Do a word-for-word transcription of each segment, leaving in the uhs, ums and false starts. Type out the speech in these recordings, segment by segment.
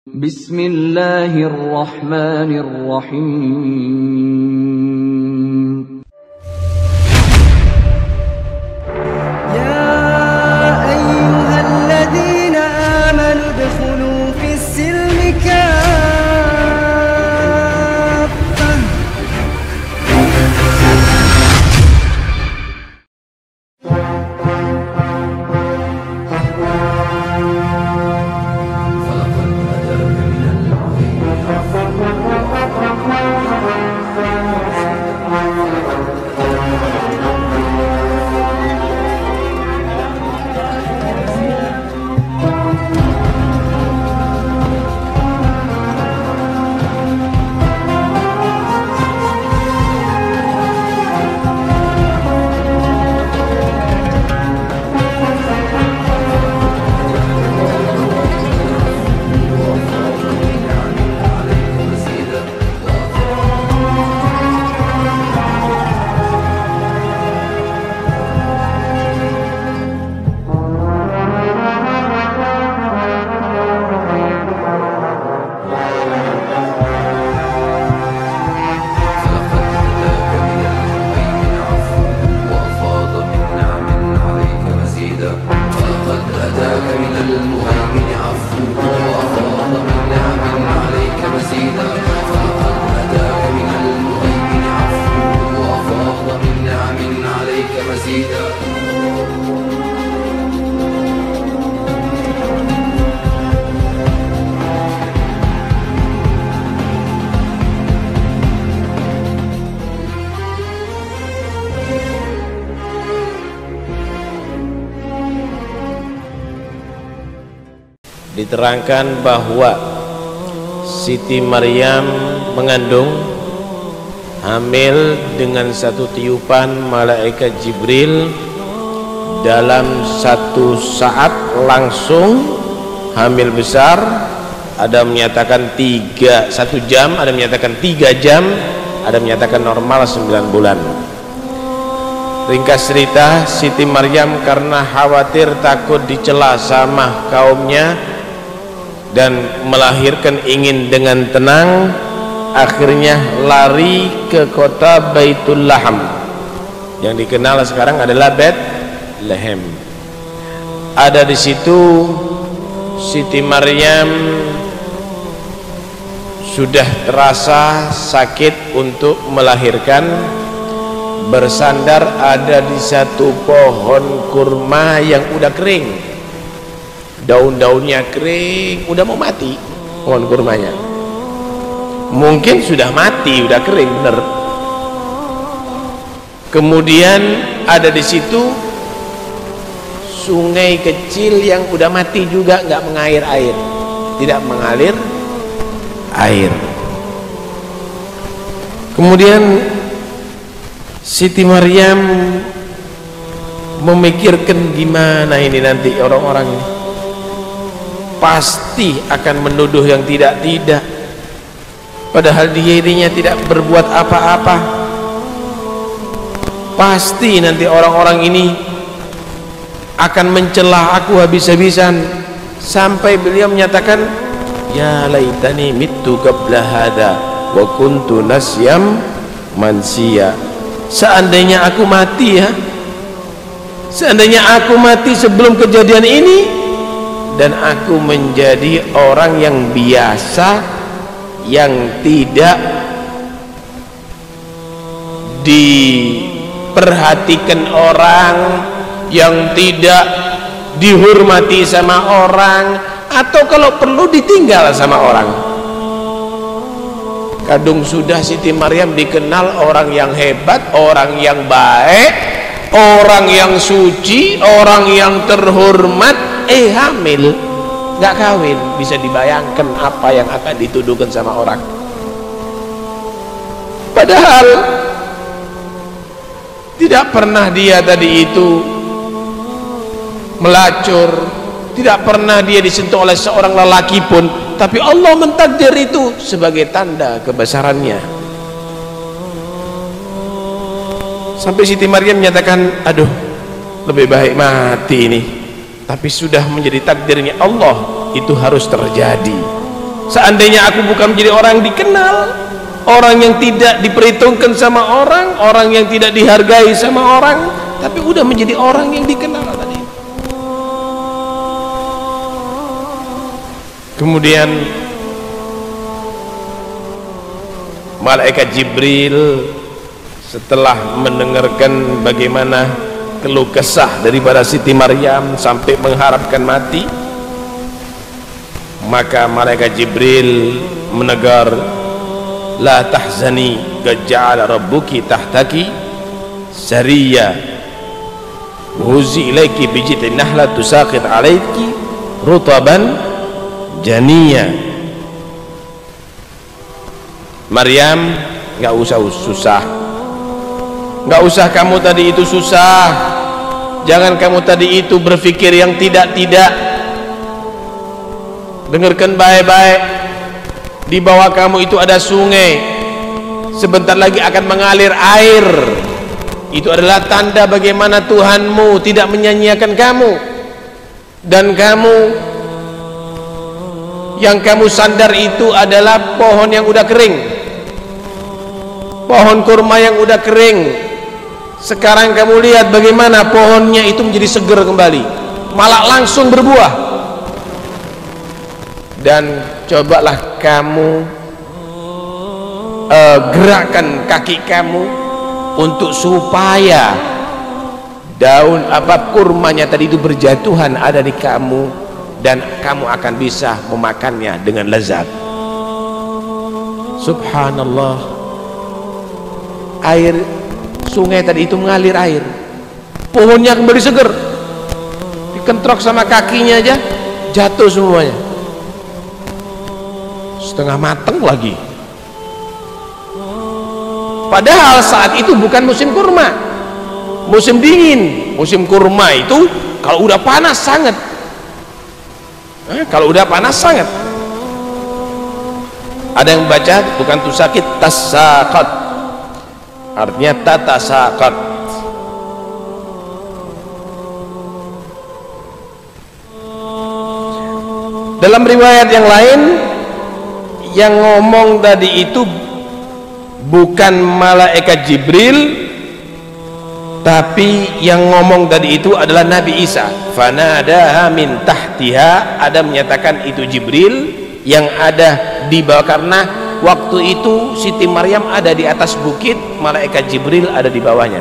Bismillahirrahmanirrahim. Ya ayyuhalladzina amanu udkhulu fis-silmi kaffah. Diterangkan bahwa Siti Maryam mengandung, hamil dengan satu tiupan malaikat Jibril. Dalam satu saat langsung hamil besar. Ada menyatakan tiga satu jam, ada menyatakan tiga jam, ada menyatakan normal sembilan bulan. Ringkas cerita, Siti Maryam karena khawatir takut dicela sama kaumnya dan melahirkan ingin dengan tenang, akhirnya lari ke kota Baitul Laham yang dikenal sekarang adalah Bethlehem. Ada di situ Siti Maryam sudah terasa sakit untuk melahirkan, bersandar ada di satu pohon kurma yang udah kering, daun-daunnya kering, udah mau mati pohon kurmanya. Mungkin sudah mati, udah kering bener. Kemudian ada di situ sungai kecil yang udah mati juga, nggak mengalir air, tidak mengalir air. Kemudian Siti Maryam memikirkan gimana ini nanti orang-orang ini pasti akan menuduh yang tidak-tidak, padahal dia dirinya tidak berbuat apa-apa. Pasti nanti orang-orang ini akan mencela aku habis-habisan, sampai beliau menyatakan, ya laitani mittu qabla hada wa kuntu nasyam mansiya. Seandainya aku mati ya, seandainya aku mati sebelum kejadian ini, dan aku menjadi orang yang biasa, yang tidak diperhatikan orang, yang tidak dihormati sama orang, atau kalau perlu ditinggal sama orang. Kadung sudah Siti Maryam dikenal orang yang hebat, orang yang baik, orang yang suci, orang yang terhormat, eh hamil, nggak kawin. Bisa dibayangkan apa yang akan dituduhkan sama orang. Padahal tidak pernah dia tadi itu melacur, tidak pernah dia disentuh oleh seorang lelaki pun, tapi Allah mentakdir itu sebagai tanda kebesarannya. Sampai Siti Maryam menyatakan, aduh lebih baik mati ini, tapi sudah menjadi takdirnya Allah, itu harus terjadi. Seandainya aku bukan menjadi orang yang dikenal, orang yang tidak diperhitungkan sama orang, orang yang tidak dihargai sama orang, tapi udah menjadi orang yang dikenal tadi. Kemudian malaikat Jibril setelah mendengarkan bagaimana keluh kesah daripada Siti Maryam sampai mengharapkan mati, maka malaikat Jibril menegur, la tahzani qad ja'ala rabbuki tahtaki sariya huzi ilaiki bijidin nahla tusaqit alaiki rutaban janiya. Maryam, nggak usah susah, nggak usah kamu tadi itu susah, jangan kamu tadi itu berpikir yang tidak-tidak. Dengarkan baik-baik, di bawah kamu itu ada sungai, sebentar lagi akan mengalir air. Itu adalah tanda bagaimana Tuhanmu tidak menyanyiakan kamu. Dan kamu, yang kamu sandar itu adalah pohon yang udah kering, pohon kurma yang udah kering. Sekarang kamu lihat bagaimana pohonnya itu menjadi seger kembali, malah langsung berbuah. Dan cobalah kamu uh, gerakkan kaki kamu untuk supaya daun apa kurmanya tadi itu berjatuhan ada di kamu, dan kamu akan bisa memakannya dengan lezat. Subhanallah, air sungai tadi itu mengalir air, pohonnya kembali seger, dikentrok sama kakinya aja jatuh semuanya, setengah mateng lagi. Padahal saat itu bukan musim kurma, musim dingin. Musim kurma itu kalau udah panas sangat, eh, kalau udah panas sangat. Ada yang baca bukan tusakit, tasaqat, artinya tatasaqat. Dalam riwayat yang lain, yang ngomong tadi itu bukan malaikat Jibril, tapi yang ngomong tadi itu adalah Nabi Isa. Fanadaha min tahtiha, ada menyatakan itu Jibril yang ada di bawah, karena waktu itu Siti Maryam ada di atas bukit, malaikat Jibril ada di bawahnya.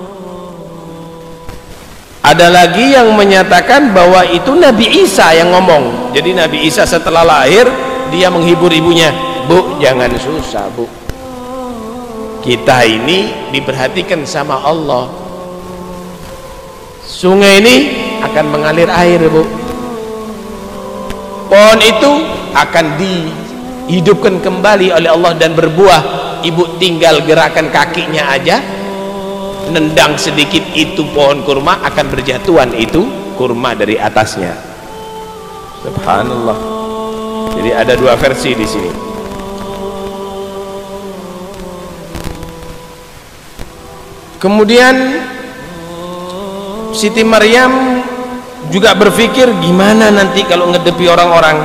Ada lagi yang menyatakan bahwa itu Nabi Isa yang ngomong. Jadi Nabi Isa setelah lahir dia menghibur ibunya, bu jangan susah bu, kita ini diperhatikan sama Allah, sungai ini akan mengalir air bu, pohon itu akan dihidupkan kembali oleh Allah dan berbuah, ibu tinggal gerakan kakinya aja, nendang sedikit itu pohon kurma akan berjatuhan itu kurma dari atasnya. Subhanallah. Jadi ada dua versi di sini. Kemudian Siti Maryam juga berpikir gimana nanti kalau ngedepi orang-orang.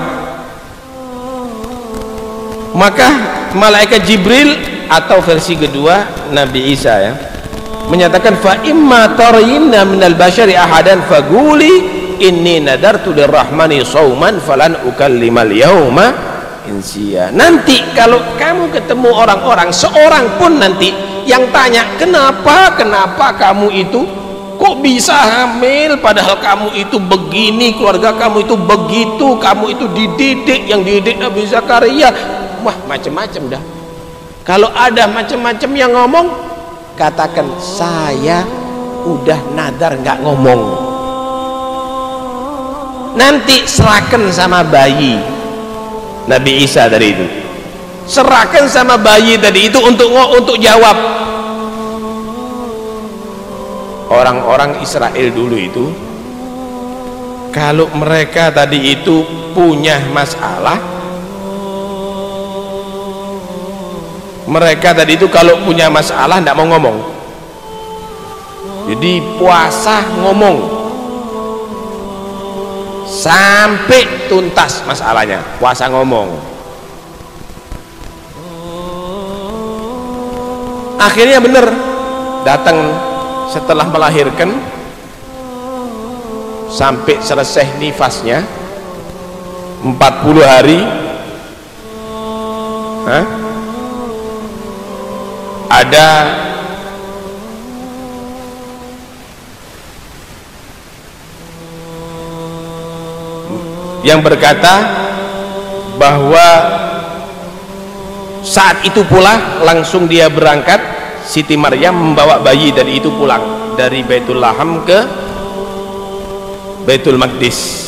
Maka malaikat Jibril atau versi kedua Nabi Isa ya menyatakan, fa imma tarayinna minal bashari ahadan faguli inni nadartu lirrahmani sauman falan ukallimal yauma insiya. Nanti kalau kamu ketemu orang-orang, seorang pun nanti yang tanya, kenapa kenapa kamu itu kok bisa hamil, padahal kamu itu begini, keluarga kamu itu begitu, kamu itu dididik, yang dididik Nabi Zakaria, wah macam-macam dah. Kalau ada macam-macam yang ngomong, katakan saya udah nadar nggak ngomong. Nanti serahkan sama bayi Nabi Isa tadi itu, serahkan sama bayi tadi itu untuk untuk jawab. Orang-orang Israel dulu itu kalau mereka tadi itu punya masalah, mereka tadi itu kalau punya masalah tidak mau ngomong, jadi puasa ngomong sampai tuntas masalahnya, puasa ngomong. akhirnya benar datang setelah melahirkan sampai selesai nifasnya empat puluh hari. Hah? Ada yang berkata bahwa saat itu pula langsung dia berangkat, Siti Maryam membawa bayi dari itu pulang dari Baitul Laham ke Baitul Maqdis,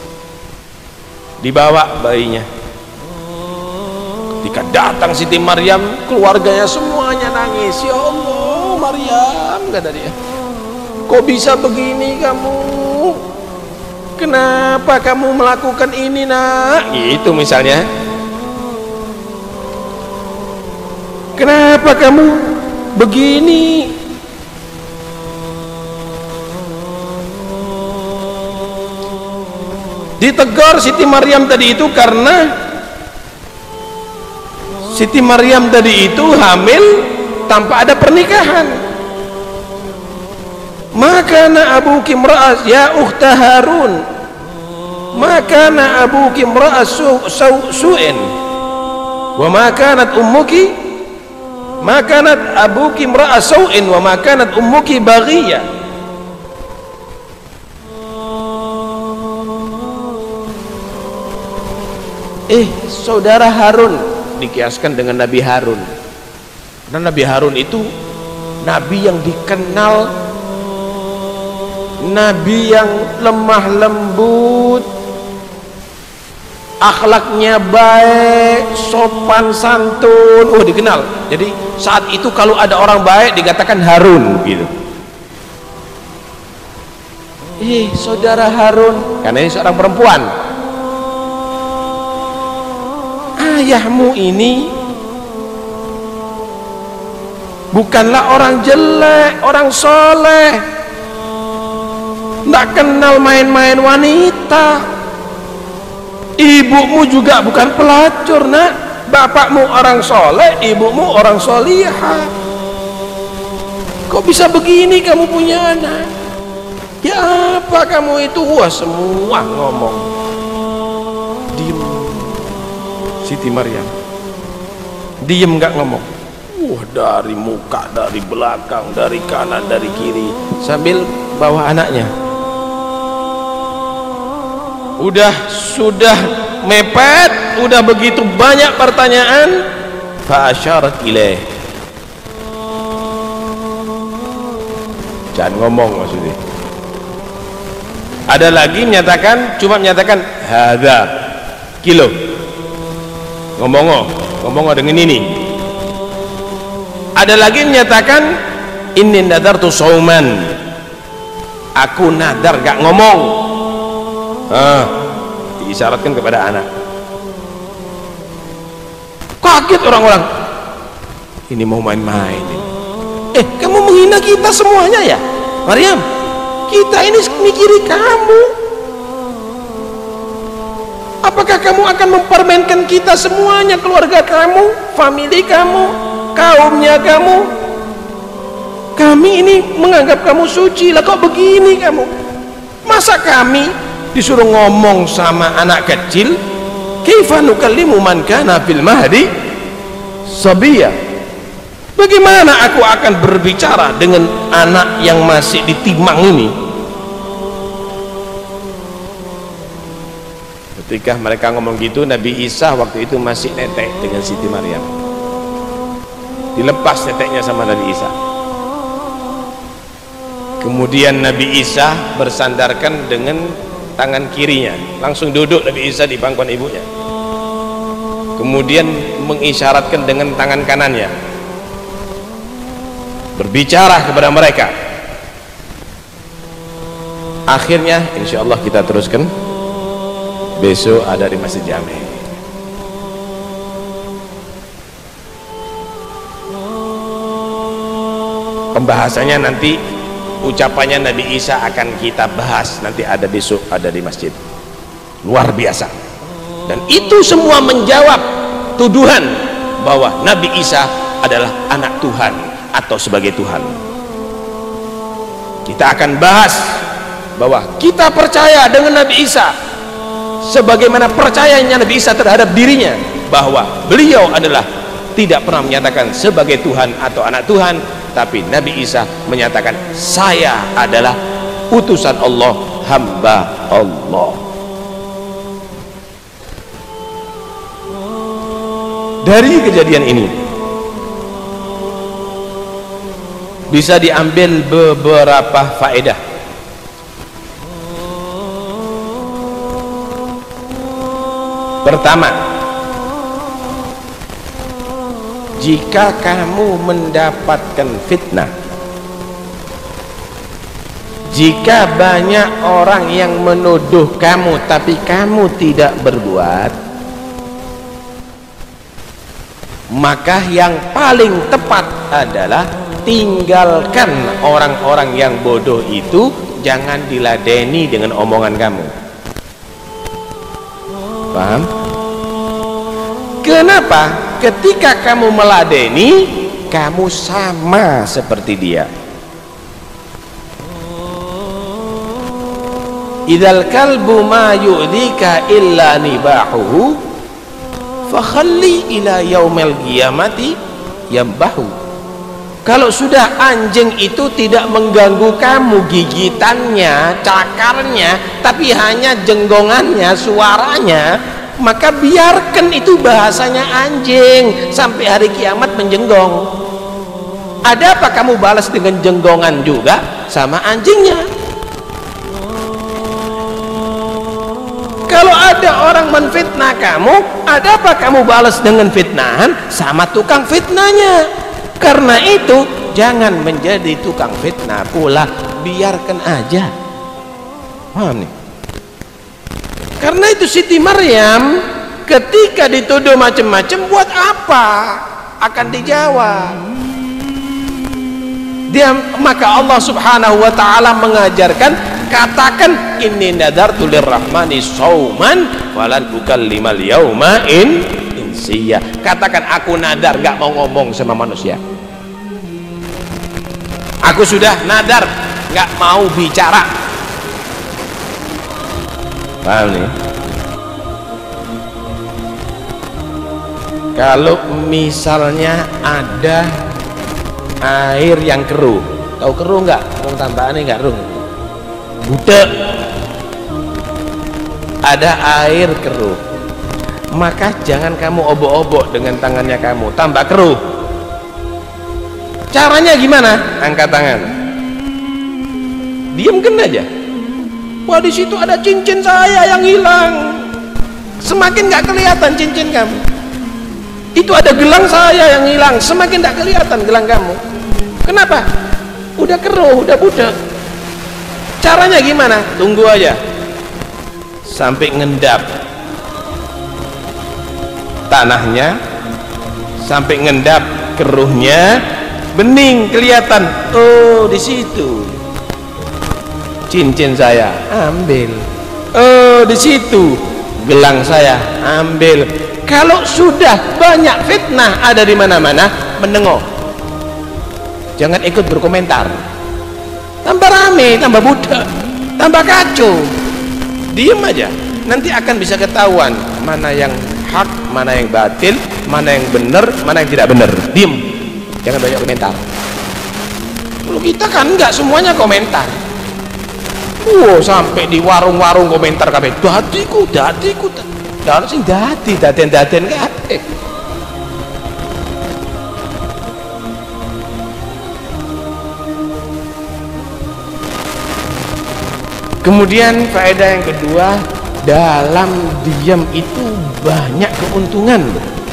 dibawa bayinya. Ketika datang Siti Maryam, keluarganya semuanya nangis. Ya Allah, Maryam, kata dia, kok bisa begini kamu? Kenapa kamu melakukan ini, nak? Itu misalnya. Kenapa kamu begini? Ditegur Siti Maryam tadi itu karena Siti Maryam tadi itu hamil tanpa ada pernikahan. Maka na abuki imra'as ya ukhta Harun, maka na abuki imra'as su'in wa ma kanat ummuki ma kanat abuki imra'as su'in wa ma kanat ummuki baghiyah. Eh, saudara Harun dikiaskan dengan Nabi Harun, karena Nabi Harun itu Nabi yang dikenal Nabi yang lemah lembut, akhlaknya baik, sopan santun, oh dikenal. Jadi saat itu kalau ada orang baik dikatakan Harun gitu. Eh, saudara Harun, karena ini seorang perempuan, ayahmu ini bukanlah orang jelek, orang soleh, tidak kenal main-main wanita. Ibumu juga bukan pelacur, nak. Bapakmu orang soleh, ibumu orang solihah. Kok bisa begini kamu punya anak? Ya apa kamu itu? Wah, semua ngomong. Diem Siti Maryam, diem nggak ngomong. Wah, dari muka, dari belakang, dari kanan, dari kiri, sambil bawa anaknya. Udah sudah mepet, udah begitu banyak pertanyaan. Fa asyarat ilaih, jangan ngomong maksudnya. Ada lagi menyatakan, cuma menyatakan hadza kilo, ngomong ngomong dengan ini. Ada lagi menyatakan inni nadartu sauman, aku nadar gak ngomong. Ah, diisyaratkan kepada anak. Kaget orang-orang, ini mau main-main. Eh, kamu menghina kita semuanya ya Maryam? Kita ini mikiri kamu. Apakah kamu akan mempermainkan kita semuanya, keluarga kamu, famili kamu, kaumnya kamu? Kami ini menganggap kamu suci, lah kok begini kamu? Masa kami disuruh ngomong sama anak kecil? Kaifa nukallimu man kana fil mahdi sabiyya? Bagaimana aku akan berbicara dengan anak yang masih ditimang ini? Ketika mereka ngomong gitu, Nabi Isa waktu itu masih netek dengan Siti Maryam. Dilepas neteknya sama Nabi Isa. Kemudian Nabi Isa bersandarkan dengan tangan kirinya, langsung duduk Nabi Isa di pangkuan ibunya. Kemudian mengisyaratkan dengan tangan kanannya, berbicara kepada mereka. Akhirnya insya Allah kita teruskan besok ada di Masjid Jami. Pembahasannya nanti, ucapannya Nabi Isa akan kita bahas nanti, ada besok ada di masjid. Luar biasa. Dan itu semua menjawab tuduhan bahwa Nabi Isa adalah anak Tuhan, atau sebagai Tuhan. Kita akan bahas bahwa kita percaya dengan Nabi Isa sebagaimana percayanya Nabi Isa terhadap dirinya, bahwa beliau adalah tidak pernah menyatakan sebagai Tuhan atau anak Tuhan, tapi Nabi Isa menyatakan saya adalah utusan Allah, hamba Allah. Dari kejadian ini bisa diambil beberapa faedah. Pertama, jika kamu mendapatkan fitnah, jika banyak orang yang menuduh kamu tapi kamu tidak berbuat, maka yang paling tepat adalah tinggalkan orang-orang yang bodoh itu, jangan diladeni dengan omongan kamu. Paham? Kenapa? Ketika kamu meladeni, kamu sama seperti dia. Idzal kalbu ma yu'dika illa nibahuhu fakhalli ila yaumil qiyamati yambahu. Kalau sudah anjing itu tidak mengganggu kamu gigitannya, cakarnya, tapi hanya jenggongannya, suaranya, maka biarkan itu bahasanya anjing sampai hari kiamat menjenggong. Ada apa kamu balas dengan jenggongan juga sama anjingnya? Kalau ada orang menfitnah kamu, ada apa kamu balas dengan fitnahan sama tukang fitnahnya? Karena itu jangan menjadi tukang fitnah pula, biarkan aja. Paham nih? Karena itu Siti Maryam ketika dituduh macam-macam, buat apa? Akan dijawab. Dia, maka Allah Subhanahu wa taala mengajarkan, katakan inni nadartu lirrahmani shauman falan ukallimal yauma in insiya. Katakan aku nadar gak mau ngomong sama manusia. Aku sudah nadar gak mau bicara. Paham nih? Kalau misalnya ada air yang keruh, tahu keruh nggak? Orang tambahannya nggak keruh, budek. Ada air keruh, maka jangan kamu obok-obok dengan tangannya kamu, tambah keruh. Caranya gimana? Angkat tangan, diamkan aja. Wah, di situ ada cincin saya yang hilang. Semakin nggak kelihatan cincin kamu. Itu ada gelang saya yang hilang, semakin tidak kelihatan gelang kamu. Kenapa? Udah keruh, udah budek. Caranya gimana? Tunggu aja sampai ngendap tanahnya, sampai ngendap keruhnya, bening kelihatan. Oh, di situ cincin saya, ambil. Oh, di situ gelang saya, ambil. Kalau sudah banyak fitnah ada di mana-mana, menengok, jangan ikut berkomentar. Tambah rame, tambah budak, tambah kacau. Diem aja, nanti akan bisa ketahuan mana yang hak, mana yang batil, mana yang benar, mana yang tidak benar. Diem, jangan banyak komentar. Kalau kita kan nggak semuanya komentar. Wow, sampai di warung-warung komentar kabeh. Dadiku, dadiku. Kalau sing dadi daden-daden kabeh. Kemudian faedah yang kedua, dalam diam itu banyak keuntungan.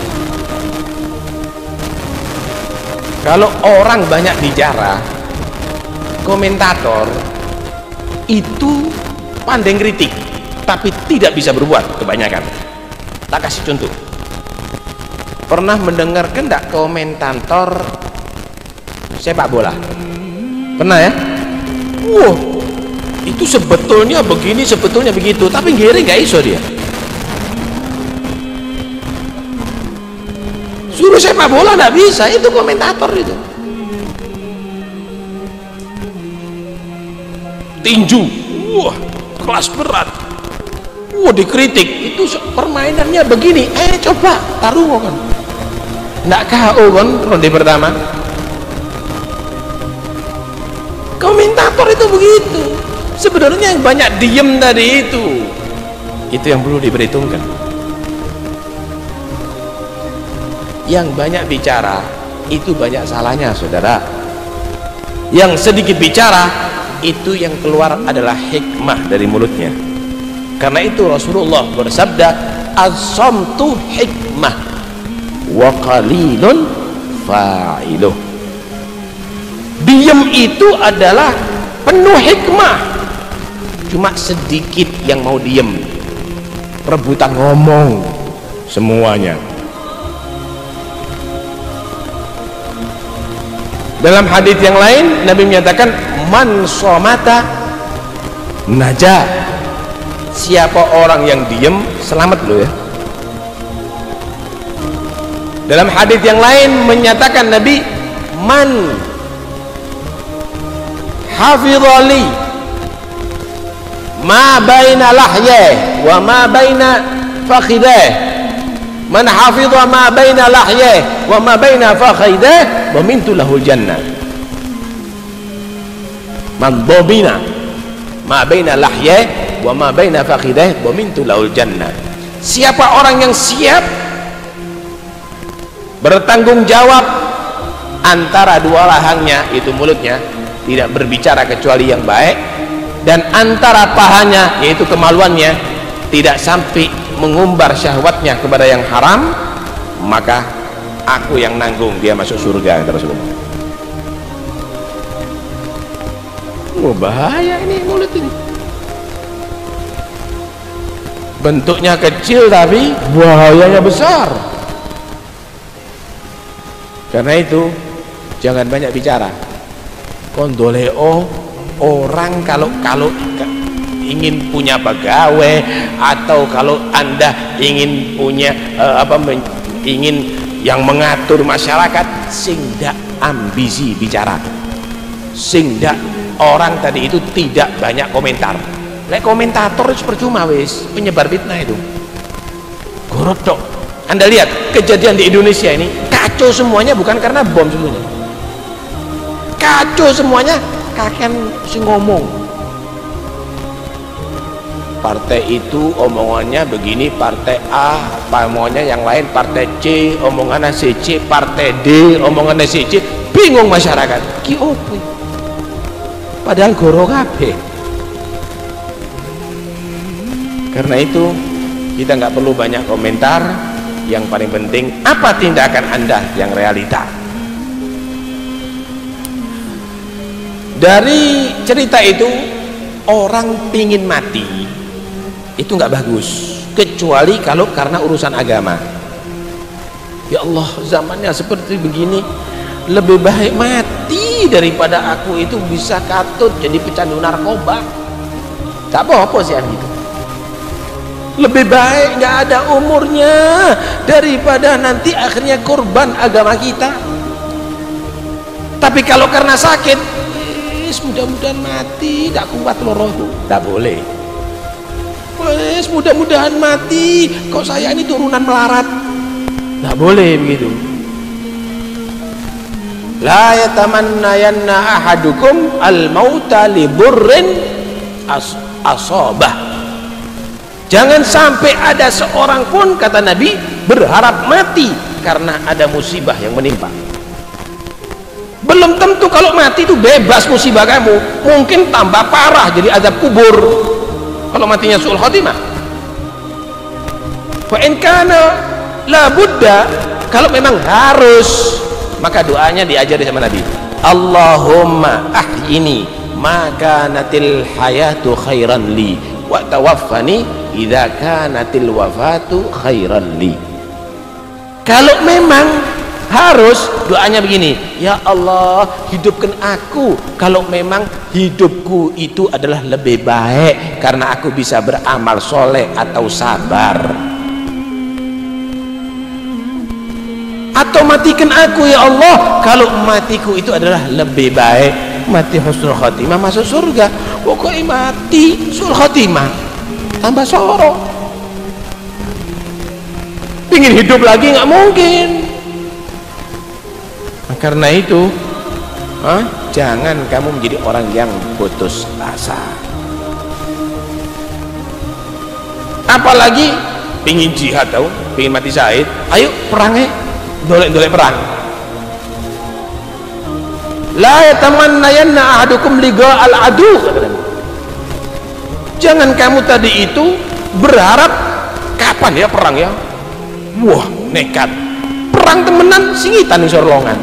Kalau orang banyak bicara, komentator itu pandai kritik tapi tidak bisa berbuat kebanyakan. Tak kasih contoh. Pernah mendengarkan enggak komentator sepak bola? Pernah ya? Wow, itu sebetulnya begini, sebetulnya begitu, tapi giring nggak iso dia. Suruh sepak bola nggak bisa, itu komentator itu. tinju, wah kelas berat, wah dikritik, itu permainannya begini, eh coba taruh kan, nggak K O kan ronde pertama. Komentator itu begitu. Sebenarnya yang banyak diem tadi itu, itu yang perlu diperhitungkan. Yang banyak bicara itu banyak salahnya, saudara. Yang sedikit bicara itu yang keluar adalah hikmah dari mulutnya. Karena itu Rasulullah bersabda, as-samtu hikmah wa qalilun fa'iluh. Diam itu adalah penuh hikmah, cuma sedikit yang mau diem, rebutan ngomong semuanya. Dalam hadis yang lain Nabi menyatakan, man somata najah. Siapa orang yang diem selamat loh ya. Dalam hadis yang lain menyatakan Nabi, man hafidhali ma baina lahyah wa ma baina fakhidah, man hafidha ma baina lahyah wa ma baina fakhidah dhamintu lahul jannah. Man dhabina ma baina lahyah wa ma baina fakhidah dhamintu lahul jannah. Siapa orang yang siap bertanggung jawab antara dua lahangnya, itu mulutnya, tidak berbicara kecuali yang baik, dan antara pahanya, yaitu kemaluannya, tidak sampai mengumbar syahwatnya kepada yang haram, maka aku yang nanggung dia masuk surga, kata Rasulullah. Oh, bahaya ini mulut ini. Bentuknya kecil tapi bahayanya besar. Karena itu jangan banyak bicara. Kondoleo orang kalau kalau ingin punya pegawai, atau kalau Anda ingin punya uh, apa men, ingin yang mengatur masyarakat, sing dak ambisi bicara, sing dak orang tadi itu tidak banyak komentar. Lek komentator itu percuma wis, penyebar fitnah itu. Gorodok. Anda lihat kejadian di Indonesia ini, kacau semuanya bukan karena bom semuanya. Kacau semuanya kakek si ngomong. Partai itu omongannya begini, partai A, omongannya yang lain, partai C, omongannya C C, partai D, omongannya C C, bingung masyarakat. Ki opo? Padahal goro kabeh. Karena itu kita nggak perlu banyak komentar. Yang paling penting apa tindakan Anda yang realita. Dari cerita itu, orang pingin mati itu nggak bagus, kecuali kalau karena urusan agama. Ya Allah, zamannya seperti begini, lebih baik mati daripada aku itu bisa katut jadi pecandu narkoba. Tak apa-apa sih gitu. Lebih baik nggak ada umurnya daripada nanti akhirnya korban agama kita. Tapi kalau karena sakit, wis mudah-mudahan mati, tidak kuat lorohku, tidak boleh. Wis mudah-mudahan mati, kok saya ini turunan melarat, tidak boleh begitu. La yatamannayanna ahadukum al-mauta li burrin as asabah. Jangan sampai ada seorang pun, kata Nabi, berharap mati karena ada musibah yang menimpa. Belum tentu kalau mati itu bebas musibah kamu, mungkin tambah parah jadi azab kubur kalau matinya su'ul khotimah. Fa in kana la budda, kalau memang harus, maka doanya diajari sama Nabi, Allahumma ahyini ma kanatil hayatu khairan li wa tawaffani idza kanatil wafatu khairan li. Kalau memang harus, doanya begini, ya Allah hidupkan aku kalau memang hidupku itu adalah lebih baik karena aku bisa beramal soleh atau sabar, atau matikan aku ya Allah kalau matiku itu adalah lebih baik mati husnul khotimah masuk surga. Pokoknya mati husnul khotimah tambah sorok. Pingin hidup lagi nggak mungkin. Nah, karena itu huh? jangan kamu menjadi orang yang putus asa. Apalagi pingin jihad, tahu, pingin mati syahid, ayo perangnya, dolek-dolek perang. La yatamannayanna ahadukum liqa al-adu. Jangan kamu tadi itu berharap kapan ya perang ya. Wah, nekat. Perang temenan singitan di sorlongan.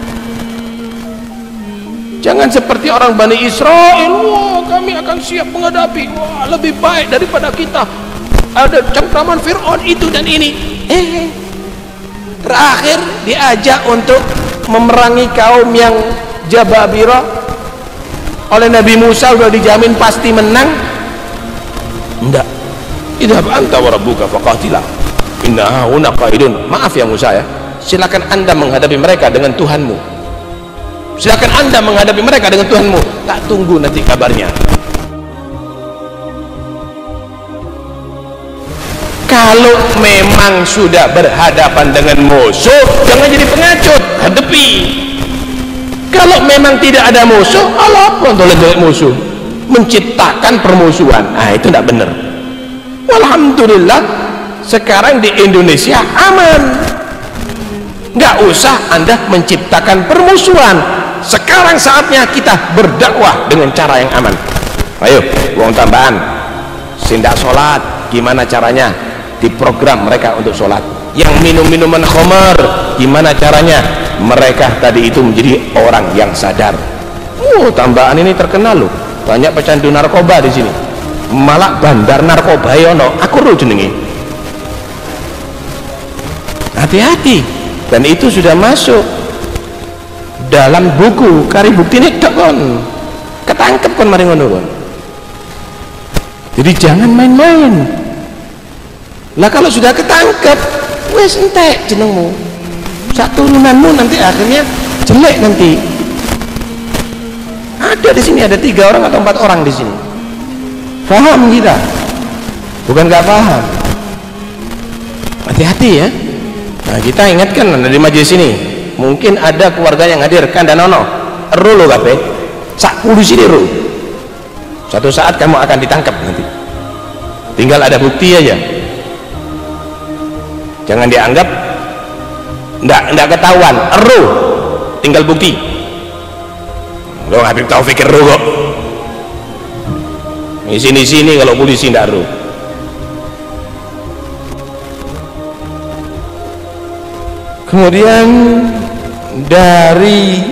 Jangan seperti orang Bani Israel, wah kami akan siap menghadapi, wah lebih baik daripada kita. Ada cengkraman Fir'aun itu dan ini. Eh, terakhir diajak untuk memerangi kaum yang Jababirah oleh Nabi Musa, sudah dijamin pasti menang. Enggak. Idhab anta wa rabbuka faqatila inna hauna qaidun. Maaf ya Musa ya, silakan anda menghadapi mereka dengan Tuhanmu. Silakan anda menghadapi mereka dengan Tuhanmu. Tak tunggu nanti kabarnya. Kalau memang sudah berhadapan dengan musuh, jangan jadi pengacut, hadapi. Kalau memang tidak ada musuh, Allah pun dolek-dolek musuh, menciptakan permusuhan. Ah, itu tidak benar. Alhamdulillah sekarang di Indonesia aman, nggak usah anda menciptakan permusuhan. Sekarang saatnya kita berdakwah dengan cara yang aman. Ayo, uang tambahan, sindak sholat, gimana caranya? Diprogram mereka untuk sholat. Yang minum minuman khamar, gimana caranya mereka tadi itu menjadi orang yang sadar. Oh, tambahan ini terkenal loh, banyak pecandu narkoba di sini, malah bandar narkoba yono aku ru jenenge. Hati-hati, dan itu sudah masuk dalam buku kari bukti ini kon ketangkep kon mari ngono kon. Jadi jangan main-main lah. Kalau sudah ketangkep wes entek jenengmu, sak turunanmu nanti akhirnya jelek nanti. Ada di sini ada tiga orang atau empat orang di sini. Paham kita? Bukan nggak paham. Hati-hati ya. Nah, kita ingatkan dari majelis ini, mungkin ada keluarga yang hadir kan dan ono ero lo kabeh sak polisi ero. Suatu saat kamu akan ditangkap nanti, tinggal ada bukti aja. Jangan dianggap enggak enggak ketahuan, ero tinggal bukti. Lo Habib Taufik ero kok di sini-sini, kalau polisi enggak ero. Kemudian dari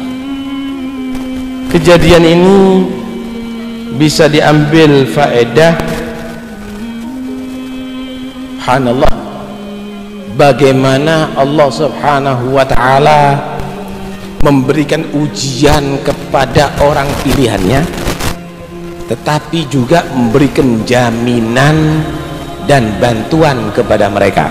kejadian ini bisa diambil faedah, subhanallah, bagaimana Allah subhanahu wa ta'ala memberikan ujian kepada orang pilihannya, tetapi juga memberikan jaminan dan bantuan kepada mereka.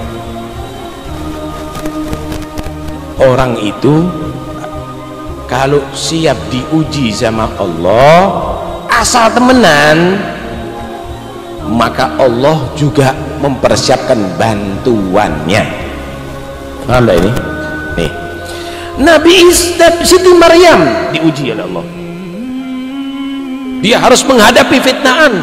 Orang itu kalau siap diuji sama Allah asal temenan, maka Allah juga mempersiapkan bantuannya. Paham ini? Nih, Nabi Siti Maryam diuji oleh Allah. Dia harus menghadapi fitnaan,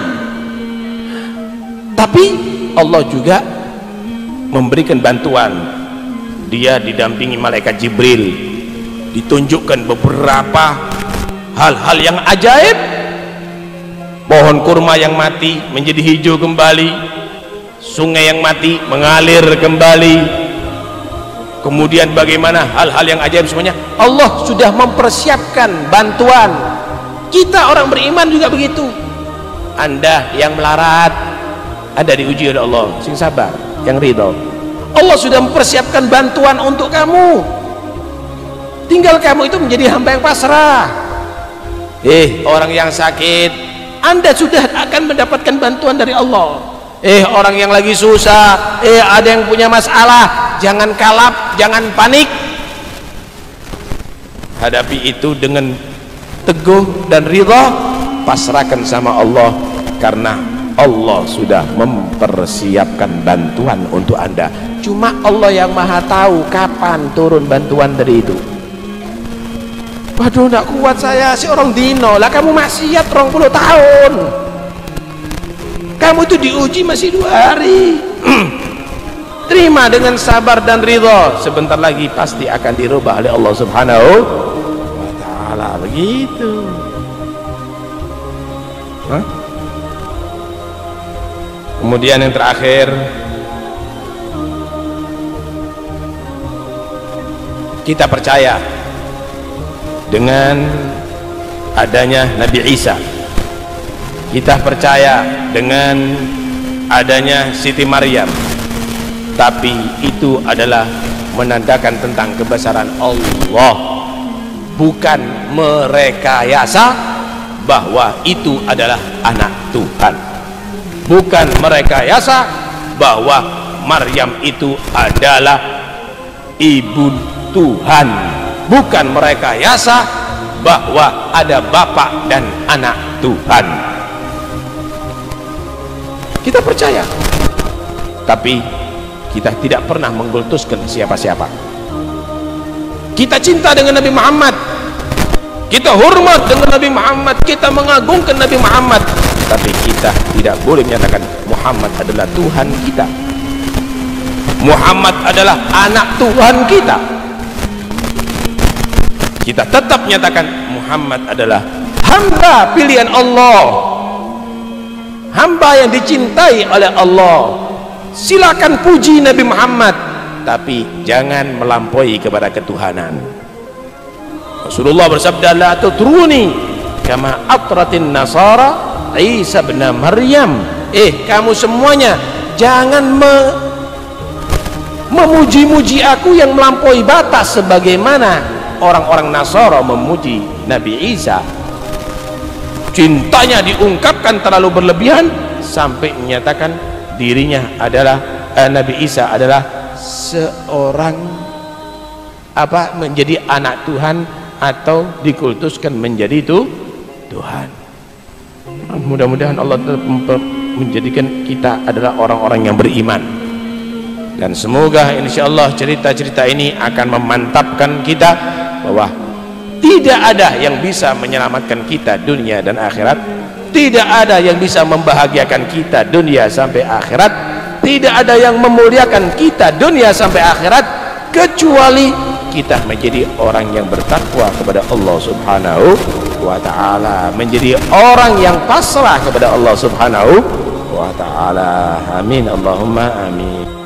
tapi Allah juga memberikan bantuan. Dia didampingi malaikat Jibril, ditunjukkan beberapa hal-hal yang ajaib. Pohon kurma yang mati menjadi hijau kembali, sungai yang mati mengalir kembali. Kemudian bagaimana hal-hal yang ajaib semuanya Allah sudah mempersiapkan bantuan. Kita orang beriman juga begitu. Anda yang melarat, Anda diuji oleh Allah, sing sabar, yang ridho. Allah sudah mempersiapkan bantuan untuk kamu, tinggal kamu itu menjadi hamba yang pasrah. Eh, orang yang sakit, Anda sudah akan mendapatkan bantuan dari Allah. Eh, orang yang lagi susah, eh ada yang punya masalah, jangan kalap, jangan panik. Hadapi itu dengan teguh dan ridha, pasrahkan sama Allah, karena Allah sudah mempersiapkan bantuan untuk Anda. Cuma Allah yang maha tahu kapan turun bantuan dari itu. Waduh, tidak kuat saya, si orang dino lah, kamu maksiat orang puluh tahun, kamu itu diuji masih dua hari. Terima dengan sabar dan ridha, sebentar lagi pasti akan dirubah oleh Allah Subhanahu wa ta'ala. Begitu. Hah? Kemudian yang terakhir, kita percaya dengan adanya Nabi Isa, kita percaya dengan adanya Siti Maryam, tapi itu adalah menandakan tentang kebesaran Allah, bukan merekayasa bahwa itu adalah anak Tuhan, bukan merekayasa bahwa Maryam itu adalah ibu Tuhan, bukan merekayasa bahwa ada bapak dan anak Tuhan. Kita percaya, tapi kita tidak pernah mengkultuskan siapa-siapa. Kita cinta dengan Nabi Muhammad, kita hormat dengan Nabi Muhammad, kita mengagungkan Nabi Muhammad, tapi kita tidak boleh menyatakan Muhammad adalah Tuhan kita, Muhammad adalah anak Tuhan kita. Kita tetap menyatakan Muhammad adalah hamba pilihan Allah, hamba yang dicintai oleh Allah. Silakan puji Nabi Muhammad, tapi jangan melampaui kepada ketuhanan. Rasulullah bersabda, la tutruni kama atratin nasara Isa bin Maryam. Eh, kamu semuanya jangan me memuji-muji aku yang melampaui batas, sebagaimana orang-orang Nasara memuji Nabi Isa. Cintanya diungkapkan terlalu berlebihan sampai menyatakan dirinya adalah eh, Nabi Isa adalah seorang apa, menjadi anak Tuhan atau dikultuskan menjadi itu Tuhan. Mudah-mudahan Allah menjadikan kita adalah orang-orang yang beriman, dan semoga insyaallah cerita-cerita ini akan memantapkan kita bahwa tidak ada yang bisa menyelamatkan kita dunia dan akhirat, tidak ada yang bisa membahagiakan kita dunia sampai akhirat, tidak ada yang memuliakan kita dunia sampai akhirat, kecuali kita menjadi orang yang bertakwa kepada Allah Subhanahu wa ta'ala, menjadi orang yang pasrah kepada Allah Subhanahu wa ta'ala. Amin, Allahumma amin.